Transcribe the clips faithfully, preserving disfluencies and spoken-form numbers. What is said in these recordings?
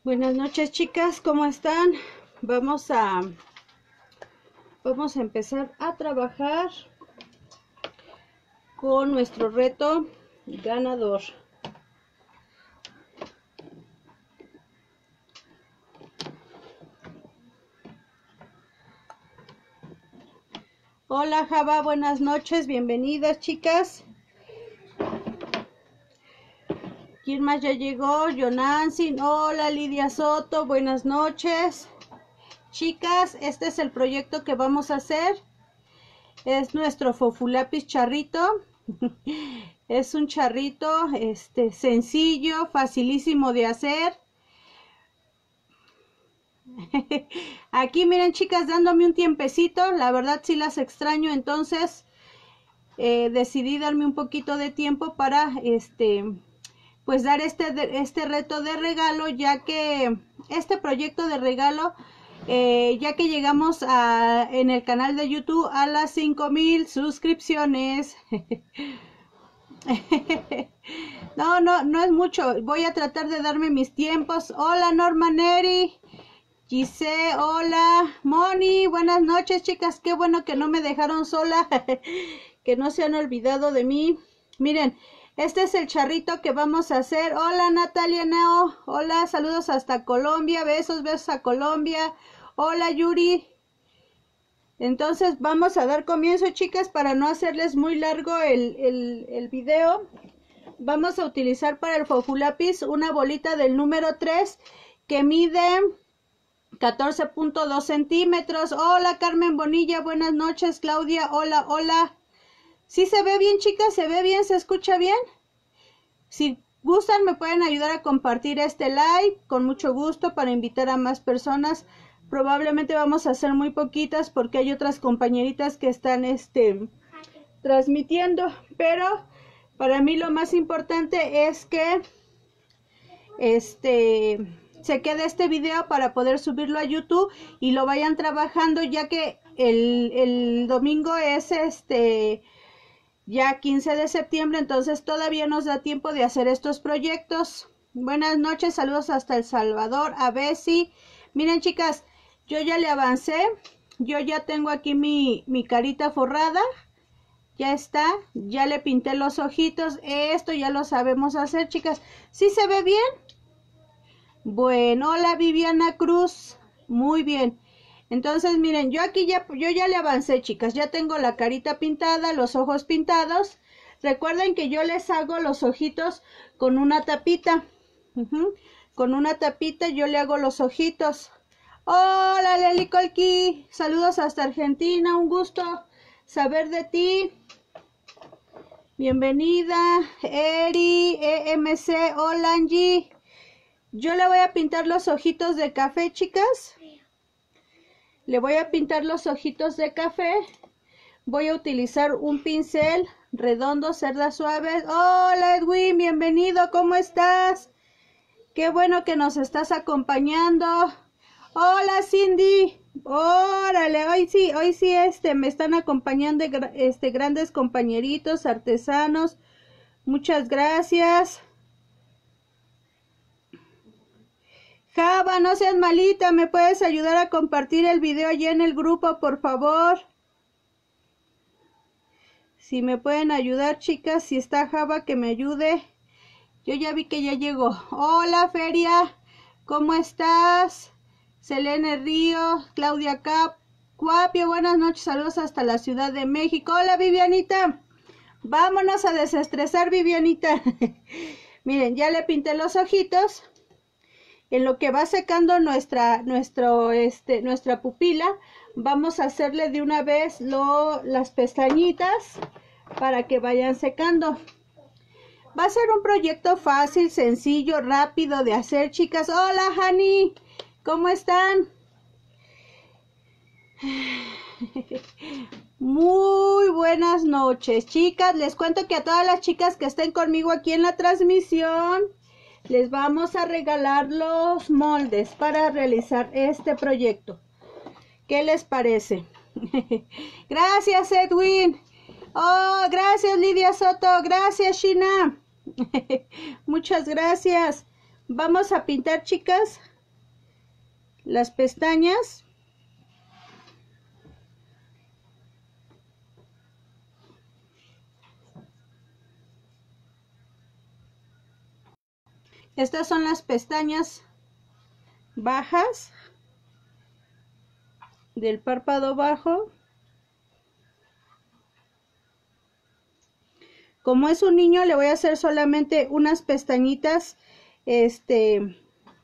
Buenas noches, chicas, ¿cómo están? Vamos a vamos a empezar a trabajar con nuestro reto ganador. Hola, Java, buenas noches, bienvenidas, chicas. ¿Quién más ya llegó? Jonancy, hola, Lidia Soto, buenas noches. Chicas, este es el proyecto que vamos a hacer. Es nuestro Fofulapis charrito. Es un charrito este, sencillo, facilísimo de hacer. Aquí miren, chicas, dándome un tiempecito. La verdad sí las extraño, entonces eh, decidí darme un poquito de tiempo para este... pues dar este, este reto de regalo, ya que este proyecto de regalo, eh, ya que llegamos a, en el canal de YouTube a las cinco mil suscripciones. No, no, no es mucho. Voy a tratar de darme mis tiempos. Hola, Norma Neri. Gise, hola. Moni, buenas noches, chicas. Qué bueno que no me dejaron sola. Que no se han olvidado de mí. Miren. Este es el charrito que vamos a hacer. Hola, Natalia Neo. Hola, saludos hasta Colombia. Besos, besos a Colombia. Hola, Yuri. Entonces vamos a dar comienzo, chicas, para no hacerles muy largo el, el, el video. Vamos a utilizar para el Fofulapis una bolita del número tres que mide catorce punto dos centímetros. Hola, Carmen Bonilla. Buenas noches, Claudia. Hola, hola. ¿Sí se ve bien, chicas? ¿Se ve bien? ¿Se escucha bien? Si gustan, me pueden ayudar a compartir este live con mucho gusto para invitar a más personas. Probablemente vamos a hacer muy poquitas porque hay otras compañeritas que están este, transmitiendo. Pero para mí lo más importante es que este, se quede este video para poder subirlo a YouTube y lo vayan trabajando, ya que el, el domingo es este... ya quince de septiembre, entonces todavía nos da tiempo de hacer estos proyectos. Buenas noches, saludos hasta El Salvador, a Bessie. Miren, chicas, yo ya le avancé, yo ya tengo aquí mi, mi carita forrada, ya está, ya le pinté los ojitos, esto ya lo sabemos hacer, chicas. ¿Sí se ve bien? Bueno, hola Viviana Cruz, muy bien. Entonces, miren, yo aquí ya, yo ya le avancé, chicas. Ya tengo la carita pintada, los ojos pintados. Recuerden que yo les hago los ojitos con una tapita. Uh-huh. Con una tapita yo le hago los ojitos. Hola, Leli Colqui. Saludos hasta Argentina. Un gusto saber de ti. Bienvenida. Eri, E M C. Hola, Angie. Yo le voy a pintar los ojitos de café, chicas. Le voy a pintar los ojitos de café. Voy a utilizar un pincel redondo, cerdas suaves. Hola, Edwin, bienvenido, ¿cómo estás? Qué bueno que nos estás acompañando. Hola, Cindy. Órale, hoy sí, hoy sí este, me están acompañando este, grandes compañeritos, artesanos. Muchas gracias. Java, no seas malita, ¿me puedes ayudar a compartir el video allá en el grupo, por favor? Si me pueden ayudar, chicas, si está Java, que me ayude. Yo ya vi que ya llegó. Hola, Feria, ¿cómo estás? Selene Río, Claudia Cap, Cuapio, buenas noches, saludos hasta la Ciudad de México. Hola, Vivianita. Vámonos a desestresar, Vivianita. Miren, ya le pinté los ojitos. En lo que va secando nuestra, nuestro, este, nuestra pupila, vamos a hacerle de una vez lo, las pestañitas para que vayan secando. Va a ser un proyecto fácil, sencillo, rápido de hacer, chicas. Hola, Hani, ¿cómo están? Muy buenas noches, chicas. Les cuento que a todas las chicas que estén conmigo aquí en la transmisión, les vamos a regalar los moldes para realizar este proyecto. ¿Qué les parece? Gracias, Edwin. Oh, gracias, Lidia Soto. Gracias, Shina. Muchas gracias. Vamos a pintar, chicas, las pestañas. Estas son las pestañas bajas del párpado bajo. Como es un niño, le voy a hacer solamente unas pestañitas, este,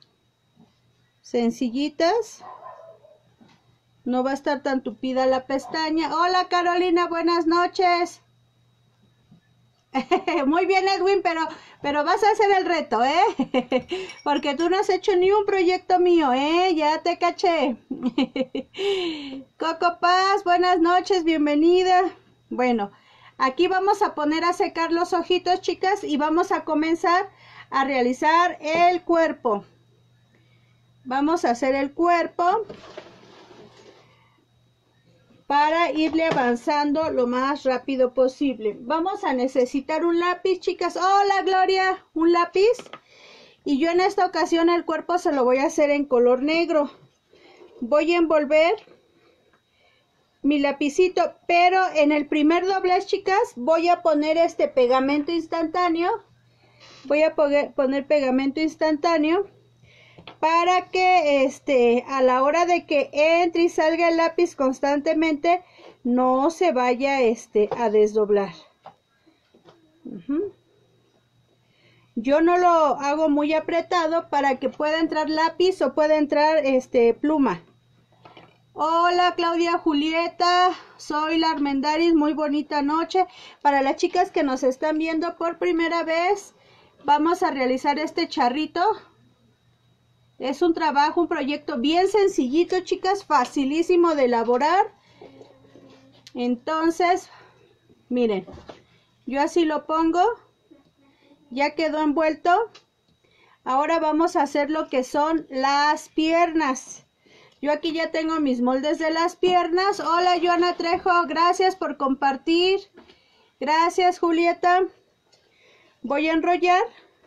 sencillitas. No va a estar tan tupida la pestaña. Hola Carolina, buenas noches. Muy bien Edwin, pero, pero vas a hacer el reto, ¿eh? Porque tú no has hecho ni un proyecto mío, ¿eh? Ya te caché. Coco Paz, buenas noches, bienvenida. Bueno, aquí vamos a poner a secar los ojitos, chicas, y vamos a comenzar a realizar el cuerpo. Vamos a hacer el cuerpo para irle avanzando lo más rápido posible. Vamos a necesitar un lápiz, chicas. Hola, Gloria, un lápiz. Y yo en esta ocasión el cuerpo se lo voy a hacer en color negro. Voy a envolver mi lapicito, pero en el primer doblez, chicas, voy a poner este pegamento instantáneo. Voy a poner pegamento instantáneo para que este a la hora de que entre y salga el lápiz constantemente no se vaya este a desdoblar. Uh-huh. Yo no lo hago muy apretado para que pueda entrar lápiz o pueda entrar este pluma. Hola Claudia Julieta, soy la Armendaris, muy bonita noche. Para las chicas que nos están viendo por primera vez, vamos a realizar este charrito. Es un trabajo, un proyecto bien sencillito, chicas, facilísimo de elaborar. Entonces, miren, yo así lo pongo, ya quedó envuelto. Ahora vamos a hacer lo que son las piernas. Yo aquí ya tengo mis moldes de las piernas. Hola, Joana Trejo, gracias por compartir. Gracias, Julieta. Voy a enrollar.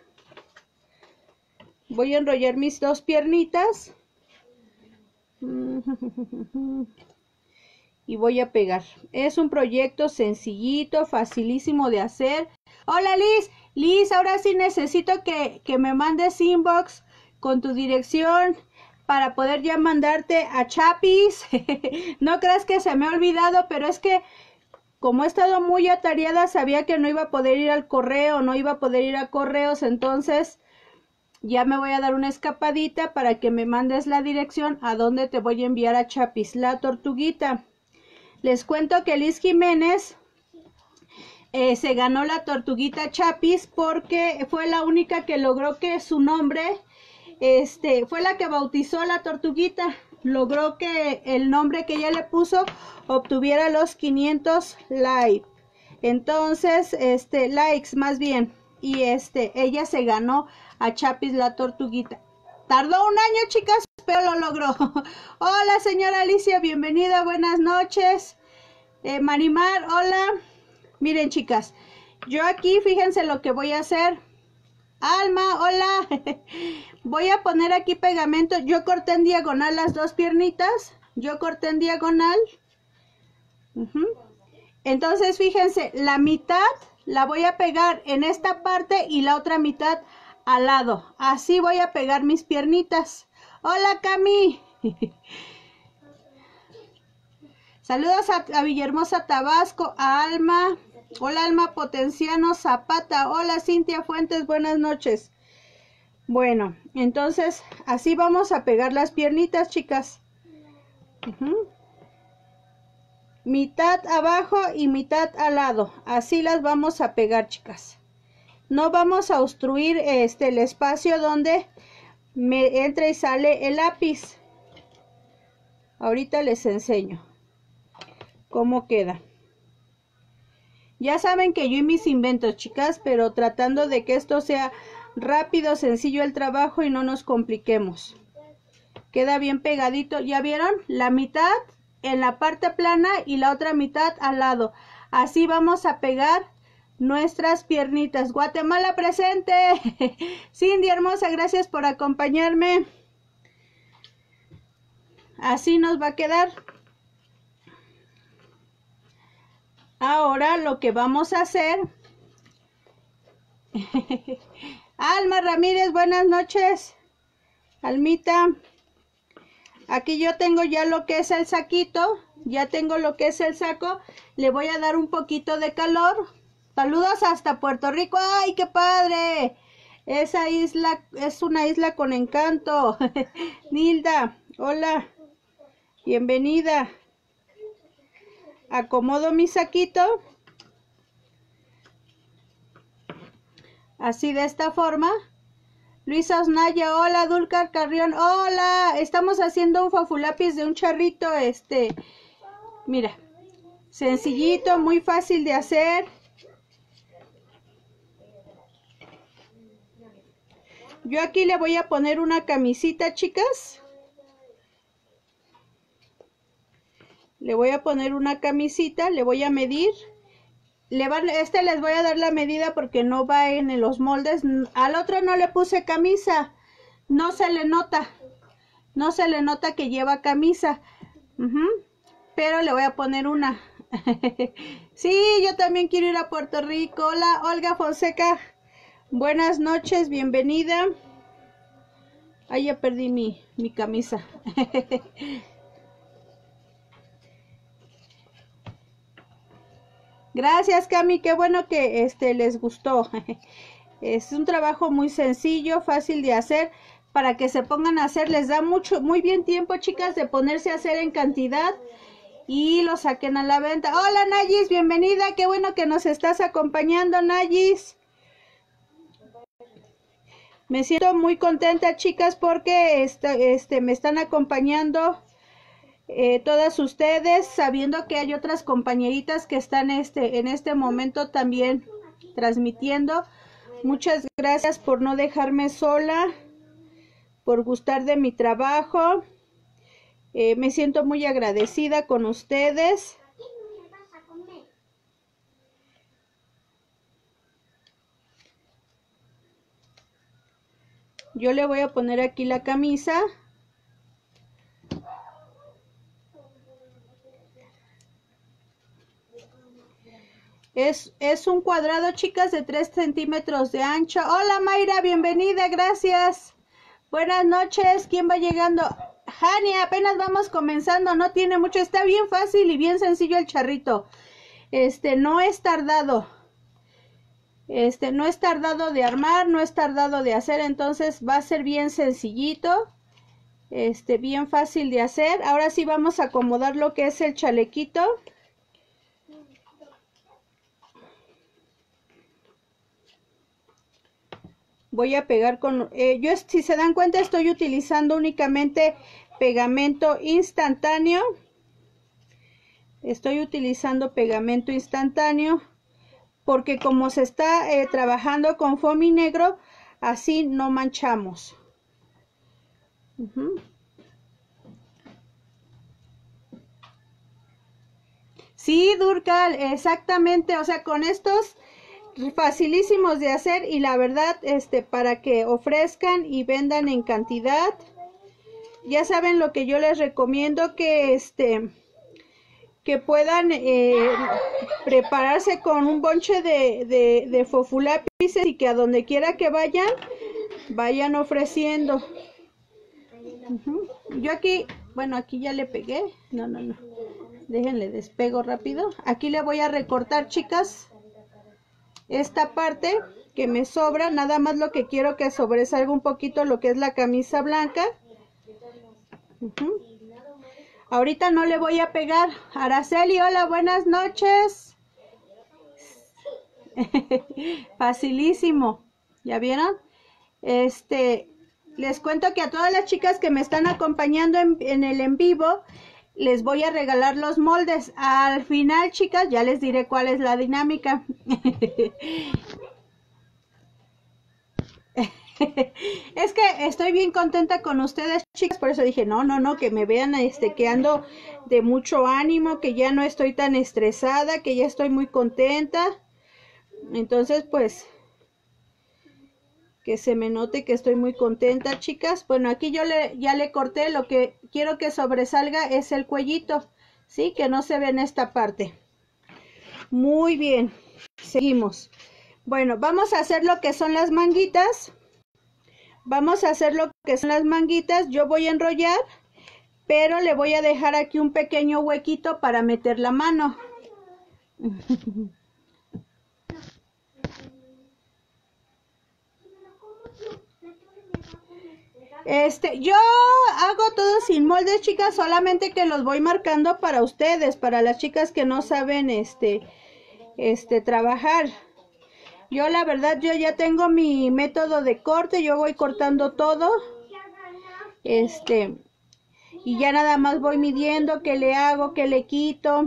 Voy a enrollar mis dos piernitas. Y voy a pegar. Es un proyecto sencillito, facilísimo de hacer. Hola, Liz. Liz, ahora sí necesito que, que me mandes inbox con tu dirección para poder ya mandarte a Chapis. No creas que se me ha olvidado, pero es que como he estado muy atareada, sabía que no iba a poder ir al correo, no iba a poder ir a correos, entonces ya me voy a dar una escapadita para que me mandes la dirección a donde te voy a enviar a Chapis, la tortuguita. Les cuento que Liz Jiménez eh, se ganó la tortuguita Chapis porque fue la única que logró que su nombre, este, fue la que bautizó la tortuguita, logró que el nombre que ella le puso obtuviera los quinientos likes, entonces, este, likes más bien, y este, ella se ganó a Chapis la tortuguita. Tardó un año, chicas, pero lo logró. Hola, señora Alicia, bienvenida, buenas noches. Eh, Marimar, hola. Miren, chicas, yo aquí, fíjense lo que voy a hacer. Alma, hola. Voy a poner aquí pegamento. Yo corté en diagonal las dos piernitas. Yo corté en diagonal. Uh-huh. Entonces, fíjense, la mitad la voy a pegar en esta parte y la otra mitad al lado. Así voy a pegar mis piernitas. Hola, Cami. Saludos a, a Villahermosa, Tabasco, a Alma. Hola, Alma Potenciano Zapata. Hola, Cintia Fuentes, buenas noches. Bueno, entonces así vamos a pegar las piernitas, chicas. Uh-huh. Mitad abajo y mitad al lado. Así las vamos a pegar, chicas. No vamos a obstruir este el espacio donde me entra y sale el lápiz. Ahorita les enseño cómo queda. Ya saben que yo y mis inventos, chicas, pero tratando de que esto sea rápido, sencillo el trabajo y no nos compliquemos. Queda bien pegadito. ¿Ya vieron? La mitad en la parte plana y la otra mitad al lado. Así vamos a pegar nuestras piernitas. Guatemala presente. Cindy hermosa, gracias por acompañarme. Así nos va a quedar. Ahora lo que vamos a hacer. Alma Ramírez, buenas noches. Almita. Aquí yo tengo ya lo que es el saquito. Ya tengo lo que es el saco. Le voy a dar un poquito de calor. Saludos hasta Puerto Rico. ¡Ay, qué padre! Esa isla es una isla con encanto. Nilda, hola. Bienvenida. Acomodo mi saquito. Así de esta forma. Luisa Osnaya, hola. Dulcar Carrión, hola. Estamos haciendo un fafulapis de un charrito, este, mira, sencillito, muy fácil de hacer. Yo aquí le voy a poner una camisita, chicas. Le voy a poner una camisita, le voy a medir. Le van, este les voy a dar la medida porque no va en los moldes. Al otro no le puse camisa. No se le nota. No se le nota que lleva camisa. Uh-huh. Pero le voy a poner una. Sí, yo también quiero ir a Puerto Rico. Hola, Olga Fonseca. Buenas noches, bienvenida. Ay, ya perdí mi, mi camisa. Gracias, Cami, qué bueno que este les gustó. Es un trabajo muy sencillo, fácil de hacer, para que se pongan a hacer. Les da mucho, muy bien tiempo, chicas, de ponerse a hacer en cantidad y lo saquen a la venta. Hola, Nayis, bienvenida, qué bueno que nos estás acompañando, Nayis. Me siento muy contenta, chicas, porque este, este, me están acompañando eh, todas ustedes, sabiendo que hay otras compañeritas que están este, en este momento también transmitiendo. Muchas gracias por no dejarme sola, por gustar de mi trabajo. Eh, me siento muy agradecida con ustedes. Yo le voy a poner aquí la camisa. Es, es un cuadrado, chicas, de tres centímetros de ancho. Hola, Mayra, bienvenida, gracias. Buenas noches, ¿quién va llegando? Hani, apenas vamos comenzando, no tiene mucho, está bien fácil y bien sencillo el charrito. Este, no es tardado. Este, no es tardado de armar, no es tardado de hacer, entonces va a ser bien sencillito. Este, bien fácil de hacer. Ahora sí vamos a acomodar lo que es el chalequito. Voy a pegar con, eh, yo si se dan cuenta estoy utilizando únicamente pegamento instantáneo. Estoy utilizando pegamento instantáneo porque como se está eh, trabajando con foamy negro, así no manchamos. Uh-huh. Sí, Durcal, exactamente, o sea, con estos facilísimos de hacer y la verdad, este, para que ofrezcan y vendan en cantidad, ya saben lo que yo les recomiendo, que este, que puedan eh, prepararse con un bonche de, de, de fofulápices y que a donde quiera que vayan, vayan ofreciendo. Uh-huh. Yo aquí, bueno, aquí ya le pegué, no, no, no, déjenle despego rápido. Aquí le voy a recortar, chicas, esta parte que me sobra, nada más lo que quiero que sobresalga un poquito lo que es la camisa blanca. Uh-huh. Ahorita no le voy a pegar. Araceli, hola, buenas noches. Facilísimo, ¿ya vieron? Este, les cuento que a todas las chicas que me están acompañando en, en el en vivo, les voy a regalar los moldes. Al final, chicas, ya les diré cuál es la dinámica. Es que estoy bien contenta con ustedes, chicas, por eso dije, no, no, no, que me vean este, que ando de mucho ánimo, que ya no estoy tan estresada, que ya estoy muy contenta. Entonces, pues, que se me note que estoy muy contenta, chicas. Bueno, aquí yo le, ya le corté, lo que quiero que sobresalga es el cuellito, ¿sí? Que no se ve en esta parte. Muy bien, seguimos. Bueno, vamos a hacer lo que son las manguitas. Vamos a hacer lo que son las manguitas. Yo voy a enrollar, pero le voy a dejar aquí un pequeño huequito para meter la mano. Este, yo hago todo sin moldes, chicas, solamente que los voy marcando para ustedes, para las chicas que no saben, este, este, trabajar. Yo, la verdad, yo ya tengo mi método de corte, yo voy cortando todo, este, y ya nada más voy midiendo qué le hago, qué le quito.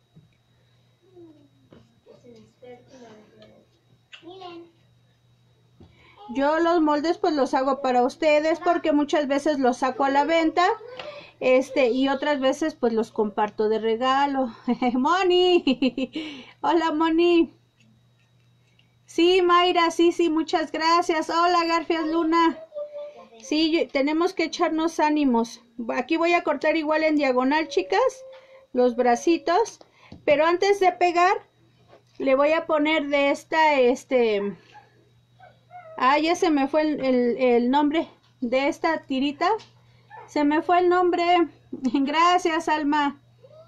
Yo los moldes pues los hago para ustedes porque muchas veces los saco a la venta, este, y otras veces pues los comparto de regalo. Moni, hola Moni. Sí, Mayra, sí, sí, muchas gracias. Hola Garfias Luna. Sí, tenemos que echarnos ánimos. Aquí voy a cortar igual en diagonal, chicas, los bracitos, pero antes de pegar le voy a poner de esta, este... Ah, ya se me fue el, el, el nombre de esta tirita. Se me fue el nombre. Gracias, Alma.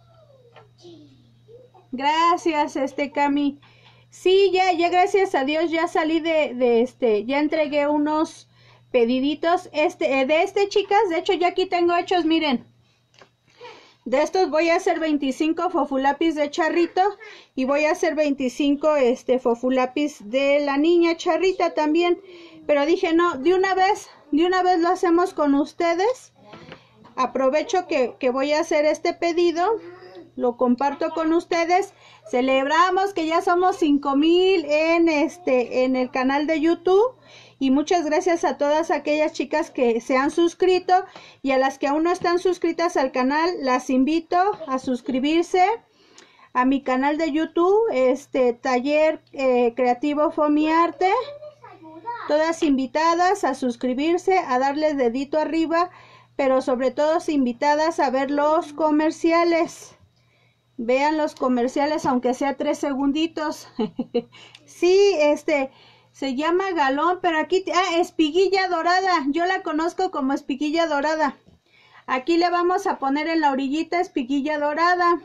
Gracias, este, Cami. Sí, ya, ya, gracias a Dios, ya salí de, de este, ya entregué unos pediditos. Este, eh, de este, chicas, de hecho, ya aquí tengo hechos, miren. De estos voy a hacer veinticinco fofulapis de charrito y voy a hacer veinticinco este fofulapis de la niña charrita también. Pero dije, no, de una vez, de una vez lo hacemos con ustedes. Aprovecho que, que voy a hacer este pedido, lo comparto con ustedes. Celebramos que ya somos cinco mil en, este, en el canal de YouTube. Y muchas gracias a todas aquellas chicas que se han suscrito y a las que aún no están suscritas al canal, las invito a suscribirse a mi canal de YouTube, este Taller eh, Creativo Fomiarte. Todas invitadas a suscribirse, a darles dedito arriba, pero sobre todo invitadas a ver los comerciales. Vean los comerciales, aunque sea tres segunditos. Sí, este... se llama galón, pero aquí, ah, espiguilla dorada, yo la conozco como espiguilla dorada. Aquí le vamos a poner en la orillita espiguilla dorada.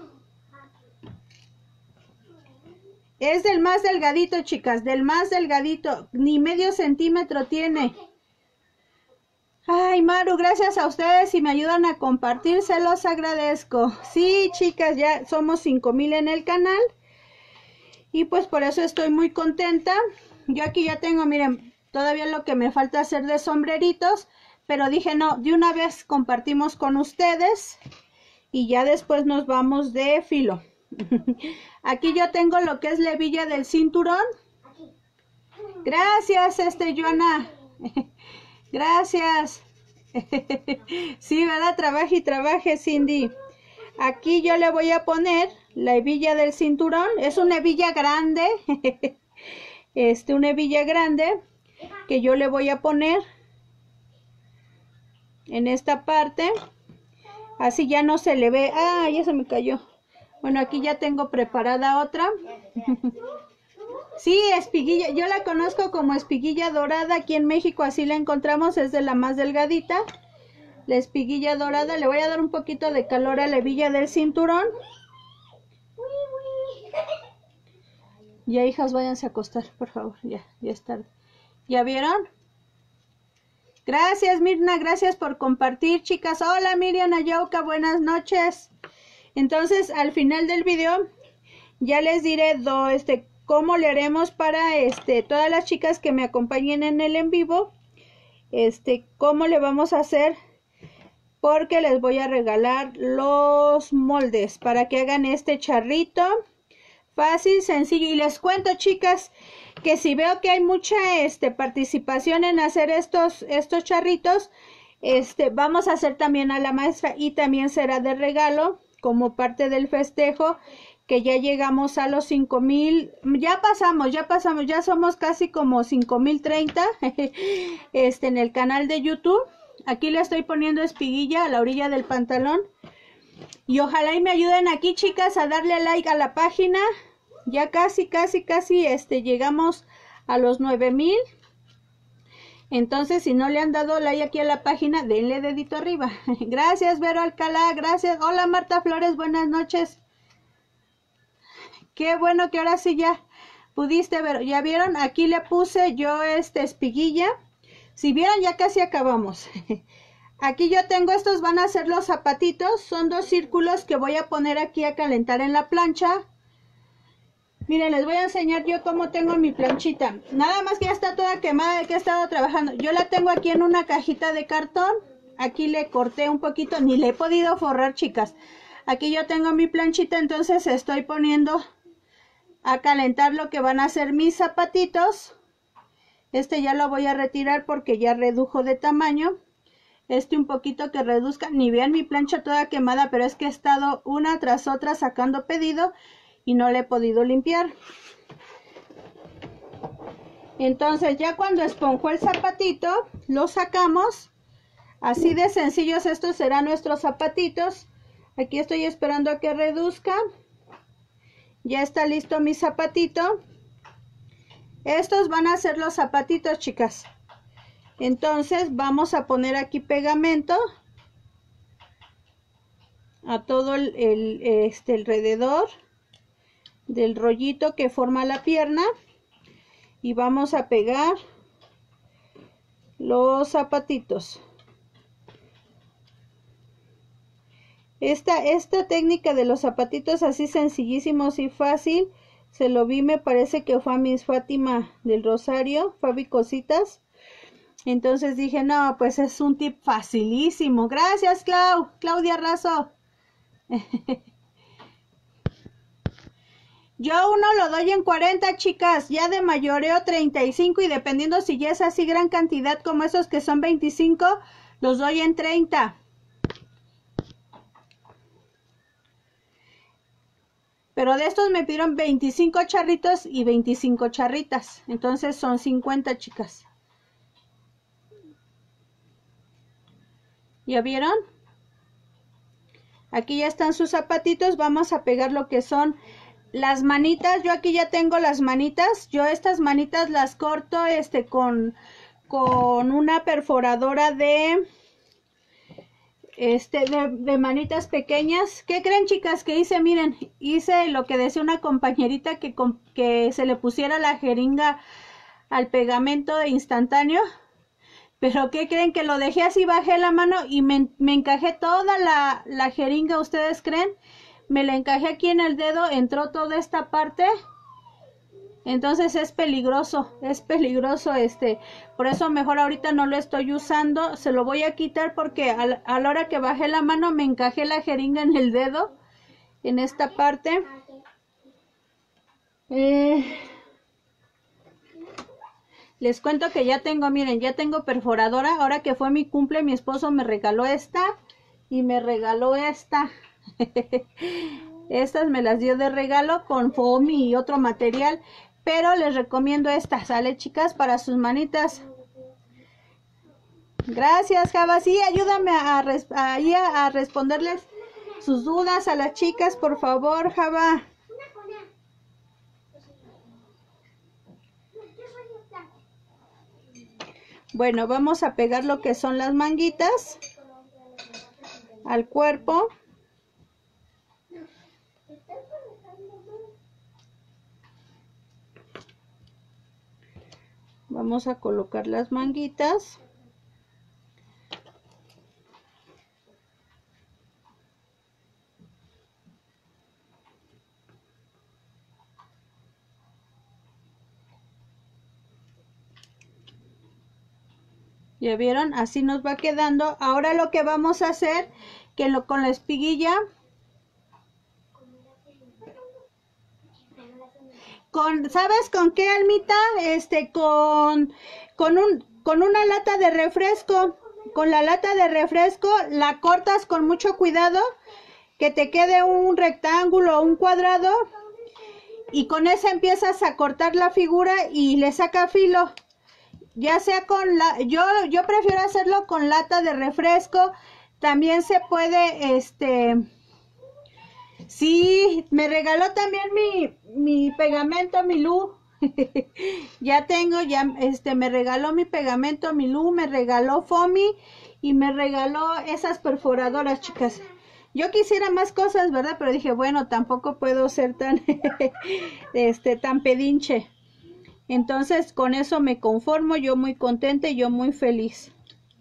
Es del más delgadito, chicas, del más delgadito, ni medio centímetro tiene. Ay, Maru, gracias a ustedes y me ayudan a compartir, se los agradezco. Sí, chicas, ya somos cinco mil en el canal y pues por eso estoy muy contenta. Yo aquí ya tengo, miren, todavía lo que me falta hacer de sombreritos, pero dije, no, de una vez compartimos con ustedes y ya después nos vamos de filo. Aquí yo tengo lo que es la hebilla del cinturón. Gracias, este, Joana. Gracias. Sí, ¿verdad? Trabaje y trabaje, Cindy. Aquí yo le voy a poner la hebilla del cinturón. Es una hebilla grande. Este, una hebilla grande que yo le voy a poner en esta parte, así ya no se le ve. Ah, ya se me cayó. Bueno, aquí ya tengo preparada otra. Sí, espiguilla, yo la conozco como espiguilla dorada, aquí en México así la encontramos, es de la más delgadita, la espiguilla dorada. Le voy a dar un poquito de calor a la hebilla del cinturón. Ya, hijas, váyanse a acostar, por favor. Ya, ya es tarde. ¿Ya vieron? Gracias, Mirna. Gracias por compartir, chicas. Hola, Miriam Ayauca. Buenas noches. Entonces, al final del video, ya les diré do, este, cómo le haremos para este, todas las chicas que me acompañen en el en vivo. Este, cómo le vamos a hacer. Porque les voy a regalar los moldes para que hagan este charrito. Fácil, sencillo. Y les cuento, chicas, que si veo que hay mucha este, participación en hacer estos, estos charritos, este, vamos a hacer también a la maestra y también será de regalo como parte del festejo que ya llegamos a los cinco mil, ya pasamos, ya pasamos, ya somos casi como cinco mil treinta este, en el canal de YouTube. Aquí le estoy poniendo espiguilla a la orilla del pantalón. Y ojalá y me ayuden aquí, chicas, a darle like a la página. Ya casi, casi, casi este, llegamos a los nueve mil. Entonces, si no le han dado like aquí a la página, denle dedito arriba. Gracias, Vero Alcalá, gracias. Hola, Marta Flores, buenas noches. Qué bueno que ahora sí ya pudiste ver. ¿Ya vieron? Aquí le puse yo este espiguilla. Si vieron, ya casi acabamos. Aquí yo tengo, estos van a ser los zapatitos. Son dos círculos que voy a poner aquí a calentar en la plancha. Miren, les voy a enseñar yo cómo tengo mi planchita. Nada más que ya está toda quemada, que he estado trabajando. Yo la tengo aquí en una cajita de cartón. Aquí le corté un poquito, ni le he podido forrar, chicas. Aquí yo tengo mi planchita, entonces estoy poniendo a calentar lo que van a ser mis zapatitos. Este ya lo voy a retirar porque ya redujo de tamaño. Este un poquito que reduzca. Ni vean mi plancha toda quemada, pero es que he estado una tras otra sacando pedido y no le he podido limpiar. Entonces ya cuando esponjó el zapatito, lo sacamos. Así de sencillos, estos serán nuestros zapatitos. Aquí estoy esperando a que reduzca. Ya está listo mi zapatito. Estos van a ser los zapatitos, chicas. Entonces vamos a poner aquí pegamento a todo el, el este alrededor del rollito que forma la pierna, y vamos a pegar los zapatitos. Esta, esta técnica de los zapatitos así sencillísimos y fácil, se lo vi, me parece que fue a Miss Fátima del Rosario, Fabi Cositas. Entonces dije, no, pues es un tip facilísimo. Gracias, Clau, Claudia Razo. Yo uno lo doy en cuarenta, chicas, ya de mayoreo treinta y cinco, y dependiendo si ya es así gran cantidad como esos que son veinticinco, los doy en treinta. Pero de estos me pidieron veinticinco charritos y veinticinco charritas. Entonces son cincuenta, chicas. ¿Ya vieron? Aquí ya están sus zapatitos. Vamos a pegar lo que son las manitas. Yo aquí ya tengo las manitas. Yo estas manitas las corto este con, con una perforadora de... Este, de, de manitas pequeñas. ¿Qué creen, chicas? Que hice, miren, hice lo que decía una compañerita, que, que se le pusiera la jeringa al pegamento instantáneo. Pero ¿qué creen? Que lo dejé así, bajé la mano y me, me encajé toda la, la jeringa. ¿Ustedes creen? Me la encajé aquí en el dedo, entró toda esta parte. Entonces es peligroso, es peligroso este, por eso mejor ahorita no lo estoy usando. Se lo voy a quitar porque a la, a la hora que bajé la mano me encajé la jeringa en el dedo, en esta parte. Eh, les cuento que ya tengo, miren, ya tengo perforadora. Ahora que fue mi cumple, mi esposo me regaló esta y me regaló esta. Estas me las dio de regalo con foamy y otro material. Pero les recomiendo esta, ¿sale, chicas? Para sus manitas. Gracias, Java. Sí, ayúdame a, a, a, a responderles sus dudas a las chicas, por favor, Java. Bueno, vamos a pegar lo que son las manguitas al cuerpo. Vamos a colocar las manguitas. ¿Ya vieron? Así nos va quedando. Ahora lo que vamos a hacer, que lo, con la espiguilla, con, ¿sabes con qué, Almita? Este, con, con un, con una lata de refresco. Con la lata de refresco la cortas con mucho cuidado que te quede un rectángulo o un cuadrado, y con ese empiezas a cortar la figura y le saca filo. Ya sea con la, yo, yo prefiero hacerlo con lata de refresco. También se puede, este, sí, me regaló también mi, mi pegamento, mi Lu. Ya tengo, ya, este, me regaló mi pegamento, mi Lu, me regaló Fomi y me regaló esas perforadoras, chicas. Yo quisiera más cosas, ¿verdad? Pero dije, bueno, tampoco puedo ser tan, este, tan pedinche. Entonces, con eso me conformo, yo muy contenta y yo muy feliz.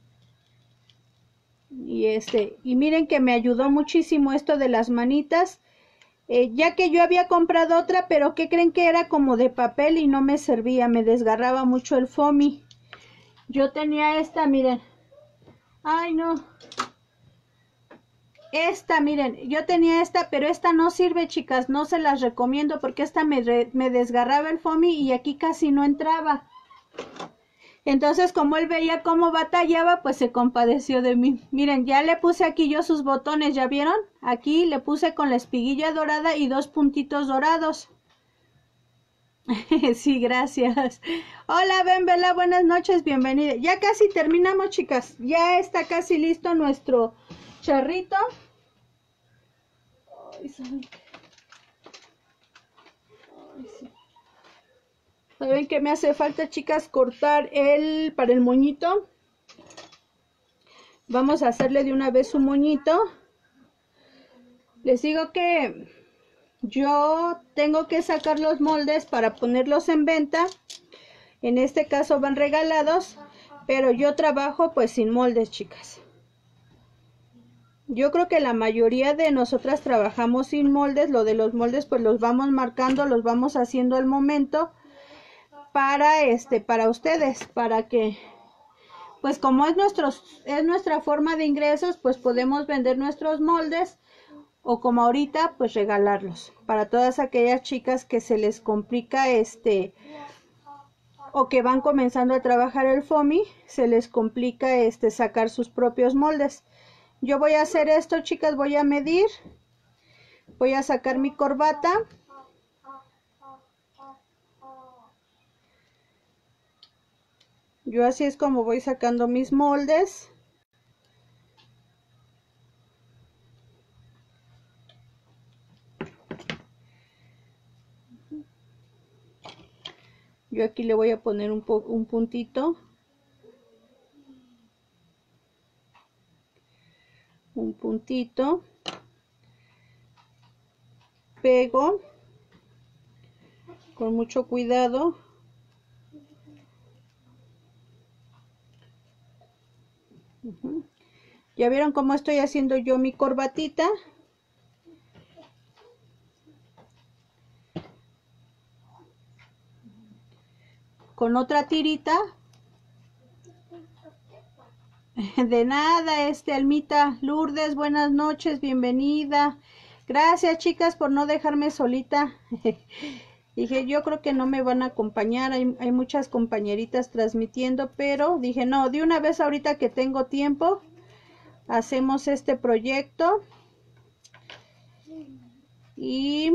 Y este, y miren que me ayudó muchísimo esto de las manitas, eh, ya que yo había comprado otra, pero que creen que era como de papel y no me servía, me desgarraba mucho el foamy. Yo tenía esta, miren. Ay, no. Esta, miren, yo tenía esta, pero esta no sirve, chicas, no se las recomiendo porque esta me, re, me desgarraba el foamy y aquí casi no entraba. Entonces, como él veía cómo batallaba, pues se compadeció de mí. Miren, ya le puse aquí yo sus botones, ¿ya vieron? Aquí le puse con la espiguilla dorada y dos puntitos dorados. Sí, gracias. Hola, Benvela, buenas noches, bienvenida. Ya casi terminamos, chicas. Ya está casi listo nuestro charrito. Ay, ¿saben qué? Ay, sí. ¿Saben qué me hace falta, chicas? Cortar el, para el moñito. Vamos a hacerle de una vez su moñito. Les digo que yo tengo que sacar los moldes para ponerlos en venta. En este caso van regalados, pero yo trabajo pues sin moldes, chicas. Yo creo que la mayoría de nosotras trabajamos sin moldes. Lo de los moldes pues los vamos marcando, los vamos haciendo al momento para este para ustedes, para que pues como es nuestro es nuestra forma de ingresos, pues podemos vender nuestros moldes, o como ahorita pues regalarlos para todas aquellas chicas que se les complica este o que van comenzando a trabajar el foamy, se les complica este sacar sus propios moldes. Yo voy a hacer esto, chicas, voy a medir, voy a sacar mi corbata. Yo así es como voy sacando mis moldes. Yo aquí le voy a poner un, po un puntito. Un puntito. Pego. Con mucho cuidado. Uh-huh. ¿Ya vieron cómo estoy haciendo yo mi corbatita? Con otra tirita. De nada, este Almita. Lourdes, buenas noches, bienvenida. Gracias, chicas, por no dejarme solita. Dije, yo creo que no me van a acompañar, hay, hay muchas compañeritas transmitiendo, pero dije, no, de una vez ahorita que tengo tiempo, hacemos este proyecto. Y,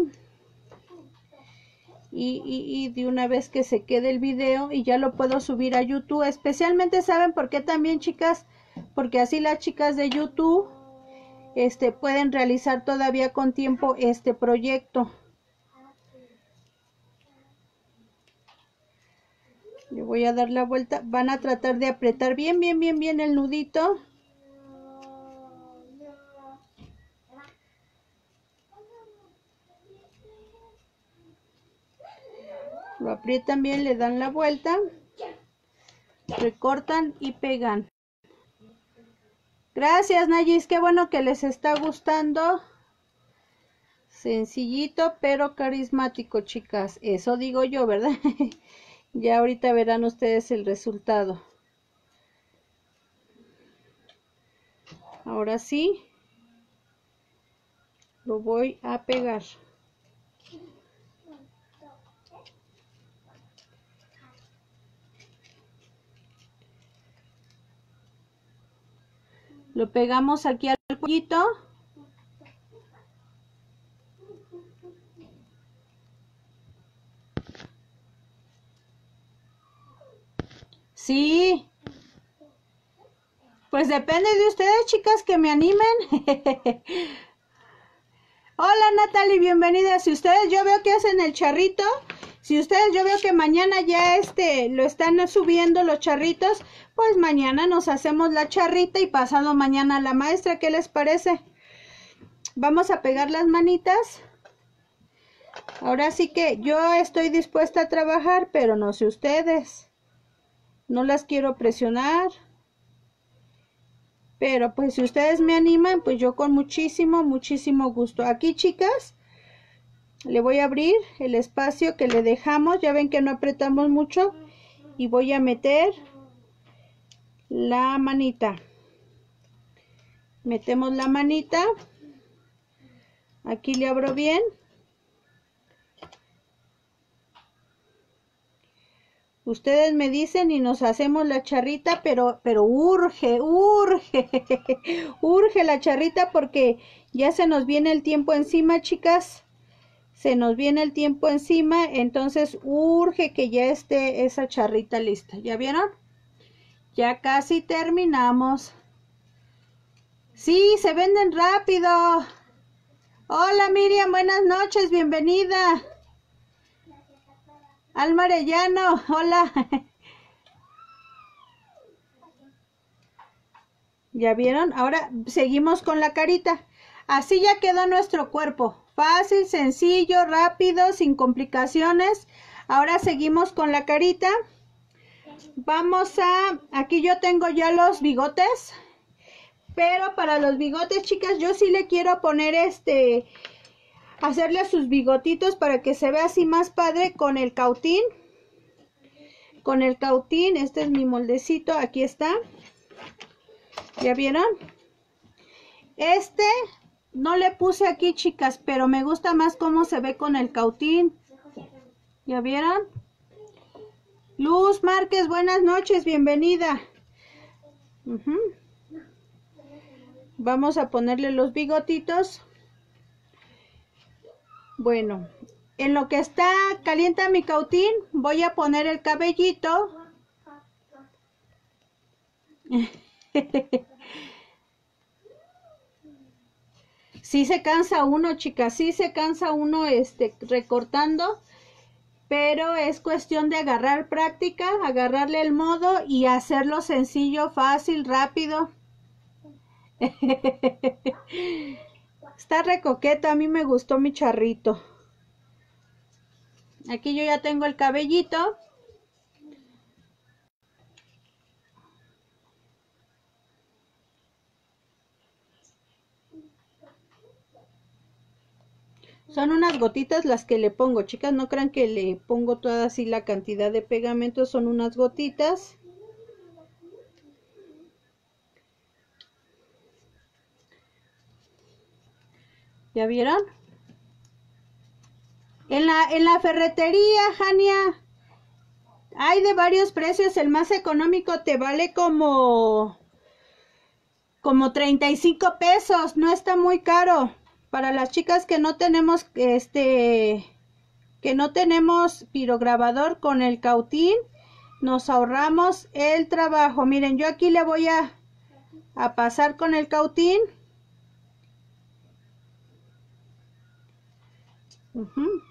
y, y, y de una vez que se quede el video y ya lo puedo subir a YouTube. Especialmente, ¿saben por qué también, chicas? Porque así las chicas de YouTube este, pueden realizar todavía con tiempo este proyecto. Le voy a dar la vuelta. Van a tratar de apretar bien, bien, bien, bien el nudito. Lo aprietan bien, le dan la vuelta. Recortan y pegan. Gracias, Nayis. Qué bueno que les está gustando. Sencillito, pero carismático, chicas. Eso digo yo, ¿verdad? Ya ahorita verán ustedes el resultado. Ahora sí, lo voy a pegar. Lo pegamos aquí al pollito. Sí, pues depende de ustedes, chicas, que me animen. Hola Natalie, bienvenida. Si ustedes yo veo que hacen el charrito, si ustedes yo veo que mañana ya este lo están subiendo los charritos, pues mañana nos hacemos la charrita y pasado mañana la maestra, ¿qué les parece? Vamos a pegar las manitas. Ahora sí que yo estoy dispuesta a trabajar, pero no sé ustedes. No las quiero presionar. Pero pues si ustedes me animan, pues yo con muchísimo, muchísimo gusto. Aquí, chicas, le voy a abrir el espacio que le dejamos. Ya ven que no apretamos mucho. Y voy a meter la manita. Metemos la manita. Aquí le abro bien. Ustedes me dicen y nos hacemos la charrita, pero, pero urge, urge, urge la charrita porque ya se nos viene el tiempo encima, chicas. Se nos viene el tiempo encima, entonces urge que ya esté esa charrita lista. ¿Ya vieron? Ya casi terminamos. Sí, se venden rápido. Hola Miriam, buenas noches, bienvenida. Alma Arellano, hola. ¿Ya vieron? Ahora seguimos con la carita. Así ya quedó nuestro cuerpo. Fácil, sencillo, rápido, sin complicaciones. Ahora seguimos con la carita. Vamos a... Aquí yo tengo ya los bigotes. Pero para los bigotes, chicas, yo sí le quiero poner este... Hacerle sus bigotitos para que se vea así más padre con el cautín. Con el cautín, este es mi moldecito, aquí está. ¿Ya vieron? Este no le puse aquí, chicas, pero me gusta más cómo se ve con el cautín. ¿Ya vieron? Luz Márquez, buenas noches, bienvenida. Uh-huh. Vamos a ponerle los bigotitos. Bueno, en lo que está calienta mi cautín, voy a poner el cabellito. Sí se cansa uno, chicas, sí se cansa uno este, recortando, pero es cuestión de agarrar práctica, agarrarle el modo y hacerlo sencillo, fácil, rápido. Está re coqueto, a mí me gustó mi charrito. Aquí yo ya tengo el cabellito. Son unas gotitas las que le pongo, chicas, no crean que le pongo toda así la cantidad de pegamento, son unas gotitas. ¿Ya vieron? En la, en la ferretería, Jania, hay de varios precios. El más económico te vale como, como treinta y cinco pesos. No está muy caro. Para las chicas que no tenemos, este, que no tenemos pirograbador con el cautín, nos ahorramos el trabajo. Miren, yo aquí le voy a, a pasar con el cautín. Uh-huh.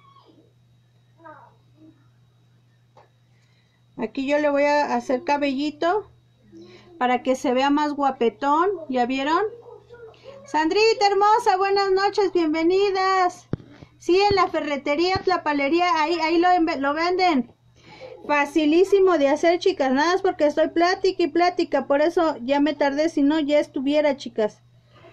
Aquí yo le voy a hacer cabellito para que se vea más guapetón. ¿Ya vieron? Sandrita hermosa, buenas noches, bienvenidas. Sí, en la ferretería, la palería, ahí, ahí lo, lo venden. Facilísimo de hacer, chicas, nada más porque estoy plática y plática, por eso ya me tardé, si no ya estuviera, chicas.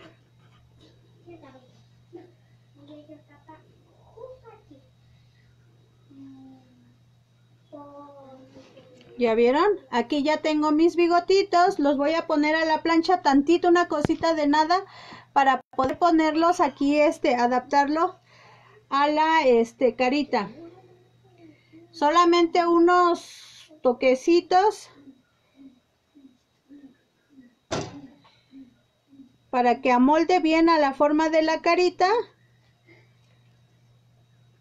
¿Ya vieron? Aquí ya tengo mis bigotitos, los voy a poner a la plancha tantito, una cosita de nada, para poder ponerlos aquí, este, adaptarlo a la, este, carita. Solamente unos toquecitos para que amolde bien a la forma de la carita.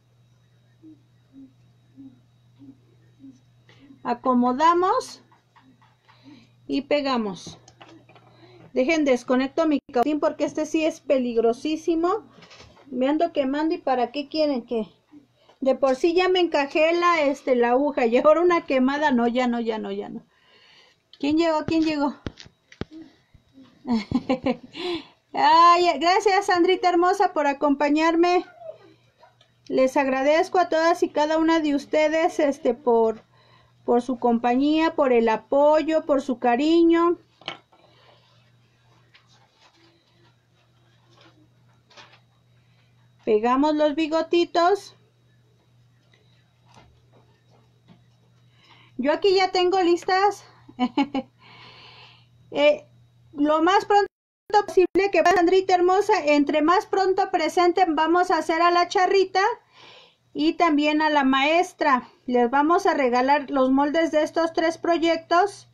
Acomodamos y pegamos. Dejen, desconecto mi cautín porque este sí es peligrosísimo. Me ando quemando y para qué quieren que... De por sí ya me encajé la, este, la aguja y ahora una quemada. No, ya no, ya no, ya no. ¿Quién llegó? ¿Quién llegó? Ay, gracias Sandrita hermosa por acompañarme. Les agradezco a todas y cada una de ustedes este, por, por su compañía, por el apoyo, por su cariño. Pegamos los bigotitos. Yo aquí ya tengo listas. eh, lo más pronto posible que va, Sandrita hermosa. Entre más pronto presenten, vamos a hacer a la charrita y también a la maestra. Les vamos a regalar los moldes de estos tres proyectos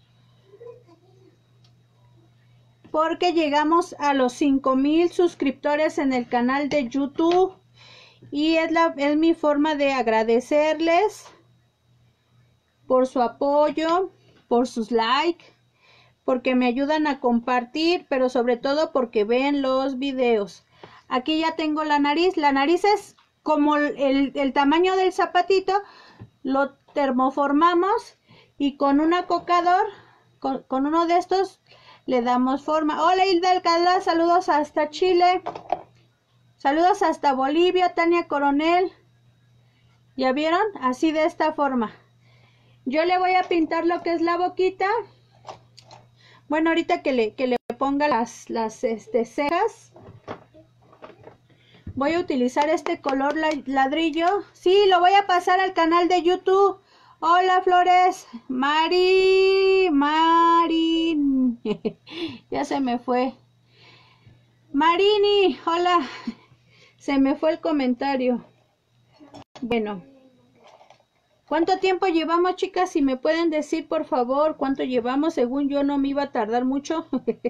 porque llegamos a los cinco mil suscriptores en el canal de YouTube y es, la, es mi forma de agradecerles por su apoyo, por sus likes, porque me ayudan a compartir, pero sobre todo porque ven los videos. Aquí ya tengo la nariz. La nariz es como el, el tamaño del zapatito. Lo termoformamos y con un acocador, con, con uno de estos, le damos forma. Hola Hilda Alcalá, saludos hasta Chile. Saludos hasta Bolivia, Tania Coronel. ¿Ya vieron? Así de esta forma. Yo le voy a pintar lo que es la boquita. Bueno, ahorita que le, que le ponga las, las este, cejas. Voy a utilizar este color ladrillo. Sí, lo voy a pasar al canal de YouTube. Hola, Flores. Mari. Mari. Ya se me fue. Marini. Hola. Se me fue el comentario. Bueno. ¿Cuánto tiempo llevamos, chicas? Si me pueden decir, por favor, cuánto llevamos. Según yo, no me iba a tardar mucho.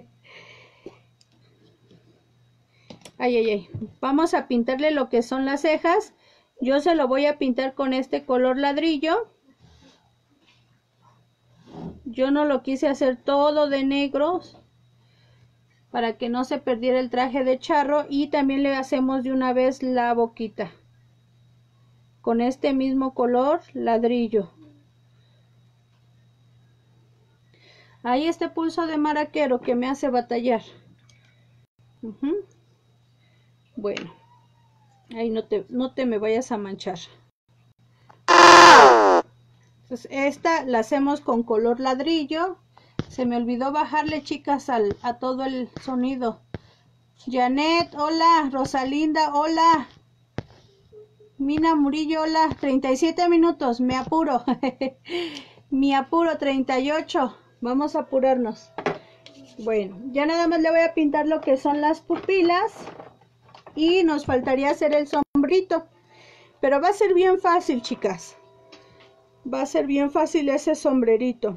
Ay, ay, ay. Vamos a pintarle lo que son las cejas. Yo se lo voy a pintar con este color ladrillo. Yo no lo quise hacer todo de negros para que no se perdiera el traje de charro. Y también le hacemos de una vez la boquita con este mismo color ladrillo. Ahí este pulso de maraquero que me hace batallar. Uh-huh. Bueno, ahí no te, no te me vayas a manchar. Entonces esta la hacemos con color ladrillo. Se me olvidó bajarle, chicas, al, a todo el sonido. Janet, hola. Rosalinda, hola. Mina Murillo, hola. treinta y siete minutos, me apuro. Me apuro, treinta y ocho. Vamos a apurarnos. Bueno, ya nada más le voy a pintar lo que son las pupilas. Y nos faltaría hacer el sombrito. Pero va a ser bien fácil, chicas. Va a ser bien fácil ese sombrerito.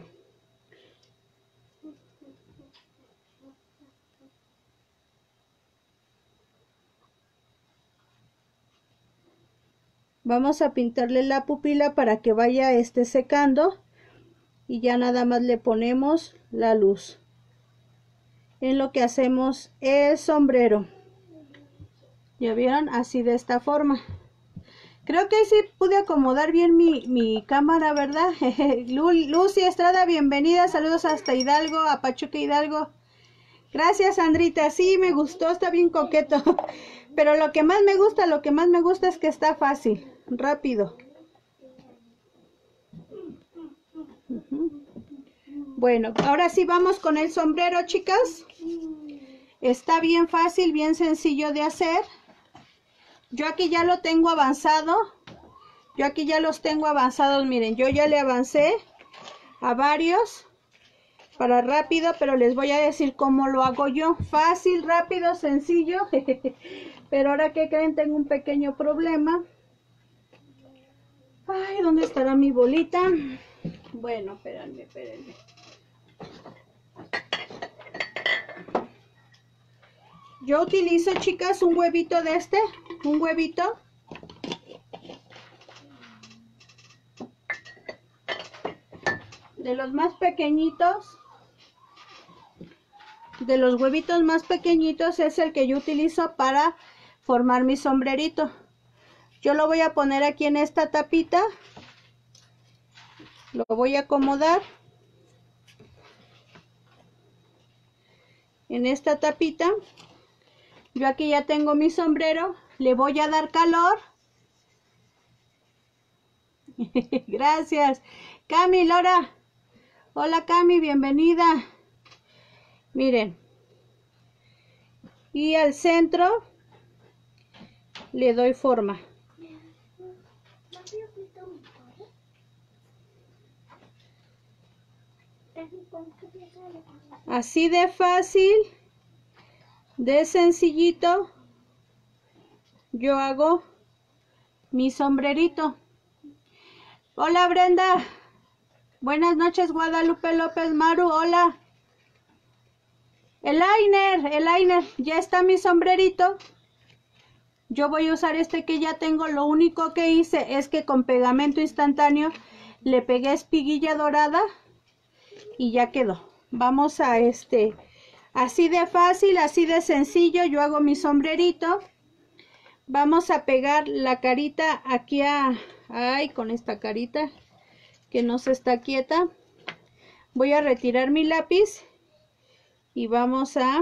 Vamos a pintarle la pupila para que vaya este secando. Y ya nada más le ponemos la luz. En lo que hacemos el sombrero. ¿Ya vieron? Así de esta forma. Creo que sí pude acomodar bien mi, mi cámara, ¿verdad? Lucy Estrada, bienvenida. Saludos hasta Hidalgo, a Pachuca Hidalgo. Gracias, Sandrita. Sí, me gustó, está bien coqueto. Pero lo que más me gusta, lo que más me gusta es que está fácil, rápido. Uh-huh. Bueno, ahora sí vamos con el sombrero, chicas. Está bien fácil, bien sencillo de hacer. Yo aquí ya lo tengo avanzado. Yo aquí ya los tengo avanzados. Miren, yo ya le avancé a varios para rápido, pero les voy a decir cómo lo hago yo. Fácil, rápido, sencillo. Pero ahora, ¿qué creen? Tengo un pequeño problema. Ay, ¿dónde estará mi bolita? Bueno, espérenme, espérenme. Yo utilizo, chicas, un huevito de este, un huevito. De los más pequeñitos. de los huevitos más pequeñitos es el que yo utilizo para formar mi sombrerito. Yo lo voy a poner aquí en esta tapita. Lo voy a acomodar en esta tapita. Yo aquí ya tengo mi sombrero. Le voy a dar calor. Gracias. Cami, Lora. Hola Cami, bienvenida. Miren. Y al centro le doy forma. Así de fácil, de sencillito, yo hago mi sombrerito. Hola Brenda. Buenas noches Guadalupe López Maru. Hola. El liner, el liner. Ya está mi sombrerito. Yo voy a usar este que ya tengo. Lo único que hice es que con pegamento instantáneo le pegué espiguilla dorada y ya quedó. Vamos a este, así de fácil, así de sencillo, yo hago mi sombrerito. Vamos a pegar la carita aquí a, ay, con esta carita que no se está quieta. Voy a retirar mi lápiz y vamos a,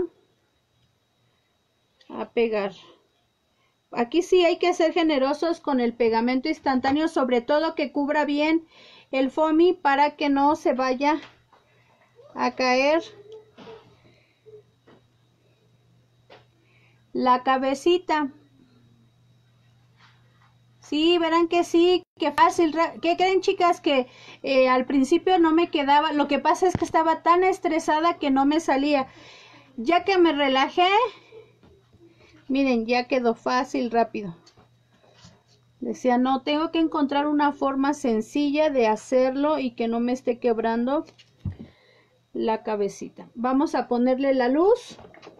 a pegar. Aquí sí hay que ser generosos con el pegamento instantáneo, sobre todo que cubra bien el foamy para que no se vaya a caer la cabecita. Sí, verán que sí, que fácil. ¿Qué creen, chicas? Que eh, al principio no me quedaba. Lo que pasa es que estaba tan estresada que no me salía. Ya que me relajé, miren, ya quedó fácil, rápido. Decía, no, tengo que encontrar una forma sencilla de hacerlo y que no me esté quebrando la cabecita. Vamos a ponerle la luz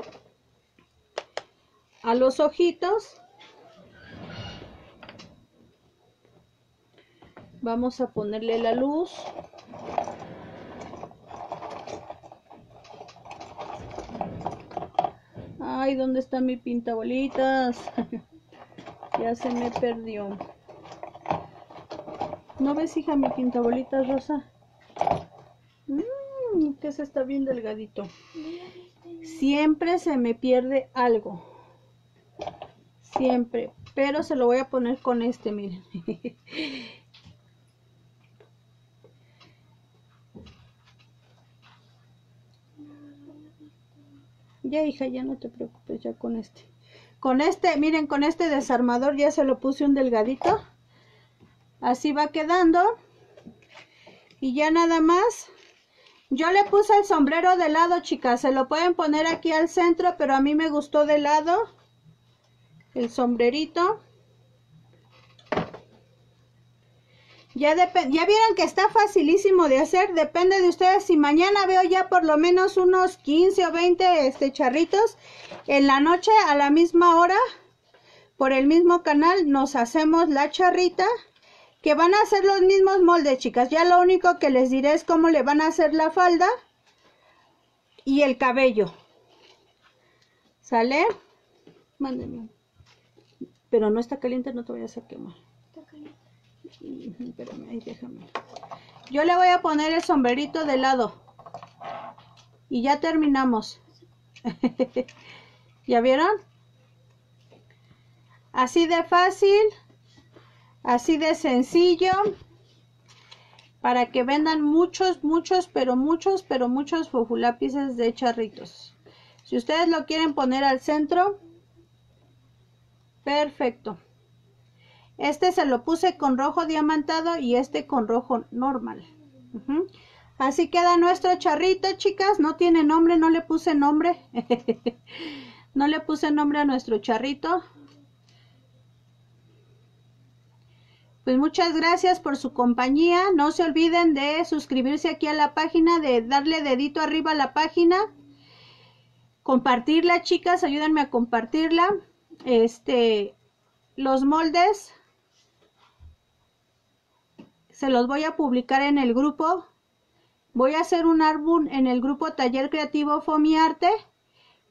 a los ojitos. Vamos a ponerle la luz. Ay, ¿dónde está mi pintabolitas? Ya se me perdió. ¿No ves, hija, mi pintabolitas rosa? Mmm, que se está bien delgadito. Siempre se me pierde algo. Siempre. Pero se lo voy a poner con este, miren. Ya, hija, ya no te preocupes, ya con este. Con este, miren, con este desarmador ya se lo puse un delgadito. Así va quedando. Y ya nada más. Yo le puse el sombrero de lado, chicas. Se lo pueden poner aquí al centro, pero a mí me gustó de lado el sombrerito. Ya, ya vieron que está facilísimo de hacer. Depende de ustedes. Si mañana veo ya por lo menos unos quince o veinte este, charritos, en la noche a la misma hora, por el mismo canal, nos hacemos la charrita, que van a ser los mismos moldes, chicas. Ya lo único que les diré es cómo le van a hacer la falda y el cabello. ¿Sale? Mándeme. Pero no está caliente, no te vayas a quemar. Espérame, ahí déjame. Yo le voy a poner el sombrerito de lado. Y ya terminamos. ¿Ya vieron? Así de fácil. Así de sencillo. Para que vendan muchos, muchos, pero muchos, pero muchos fufulápices de charritos. Si ustedes lo quieren poner al centro. Perfecto. Este se lo puse con rojo diamantado y este con rojo normal. Uh-huh. Así queda nuestro charrito, chicas. No tiene nombre, no le puse nombre. No le puse nombre a nuestro charrito. Pues muchas gracias por su compañía. No se olviden de suscribirse aquí a la página, de darle dedito arriba a la página. Compartirla, chicas. Ayúdenme a compartirla. Este, los moldes se los voy a publicar en el grupo. Voy a hacer un álbum en el grupo Taller Creativo Foamy Arte.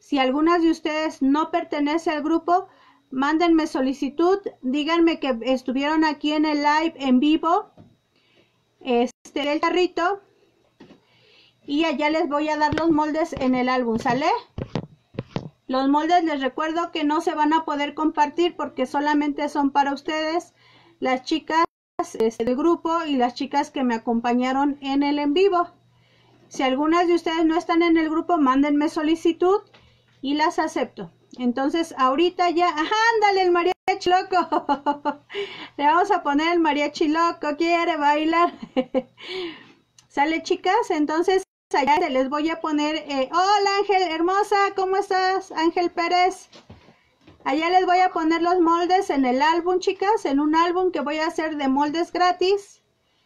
Si algunas de ustedes no pertenece al grupo, mándenme solicitud, díganme que estuvieron aquí en el live en vivo, este, el carrito, y allá les voy a dar los moldes en el álbum, ¿sale? Los moldes les recuerdo que no se van a poder compartir porque solamente son para ustedes, las chicas este, del grupo y las chicas que me acompañaron en el en vivo. Si algunas de ustedes no están en el grupo, mándenme solicitud y las acepto. Entonces ahorita ya, ajá, ándale el mariachi loco. Le vamos a poner el mariachi loco, quiere bailar. ¿Sale, chicas? Entonces allá les voy a poner, eh, hola Ángel, hermosa, ¿cómo estás? Ángel Pérez. Allá les voy a poner los moldes en el álbum, chicas, en un álbum que voy a hacer de moldes gratis.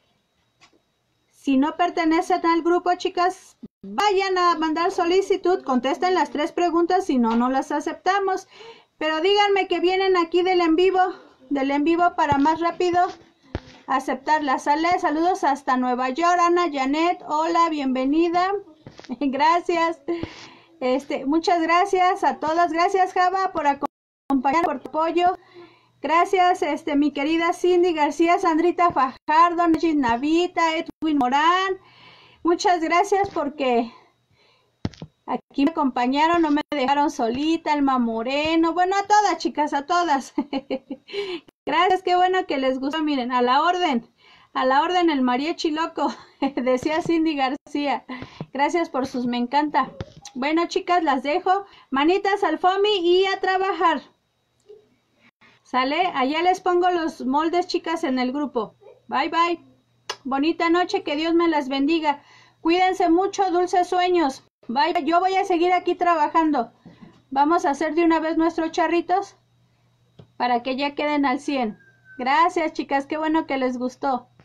Si no pertenecen al grupo, chicas, vayan a mandar solicitud, contesten las tres preguntas, si no, no las aceptamos. Pero díganme que vienen aquí del en vivo, del en vivo para más rápido aceptarlas. Sale, saludos hasta Nueva York, Ana Janet, hola, bienvenida. Gracias. Este, muchas gracias a todas. Gracias, Java, por acompañar, por tu apoyo. Gracias, este, mi querida Cindy García, Sandrita Fajardo, Najid Navita, Edwin Morán. Muchas gracias porque aquí me acompañaron, no me dejaron solita, Alma Moreno. Bueno, a todas, chicas, a todas. Gracias, qué bueno que les gustó. Miren, a la orden, a la orden el mariachi loco, decía Cindy García. Gracias por sus me encanta. Bueno, chicas, las dejo. Manitas al FOMI y a trabajar. ¿Sale? Allá les pongo los moldes, chicas, en el grupo. Bye, bye. Bonita noche, que Dios me las bendiga. Cuídense mucho, dulces sueños. Bye, yo voy a seguir aquí trabajando. Vamos a hacer de una vez nuestros charritos para que ya queden al cien. Gracias, chicas, qué bueno que les gustó.